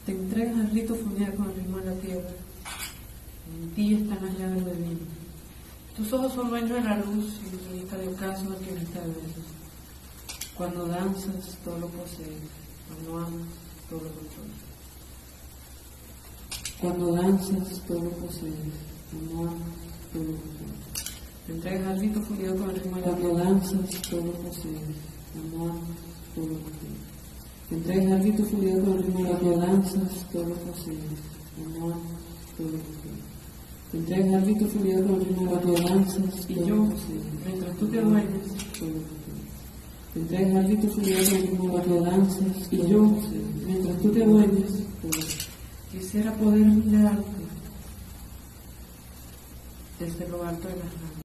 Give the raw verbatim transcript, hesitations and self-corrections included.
Te entregas al rito familiar con el ritmo de la tierra. En ti están las llaves del vino. Tus ojos son dueños de la luz y lista de ocaso al que no está de besos. Cuando danzas, todo lo posees. Cuando amas, todo lo controlas. Cuando danzas, todo lo posees. Cuando amas, todo lo controlas. Te entregas al rito familiar con el ritmo de la tierra. Cuando danzas, todo lo posees. Cuando amas, todo lo controlas. Te entregas al rito familiar con el ritmo de la tierra. Cuando danzas, todo lo posees. Cuando amas, todo lo controlas. Te entregas al rito familiar con el ritmo de la tierra. Danzas, y yo, mientras tú te duermes, todo lo controlas. Te entregas al rito familiar con el ritmo de la tierra. Danzas, y yo, mientras tú te duermes, todo lo controlas. Quisiera poder mirarte desde lo alto de las ramas.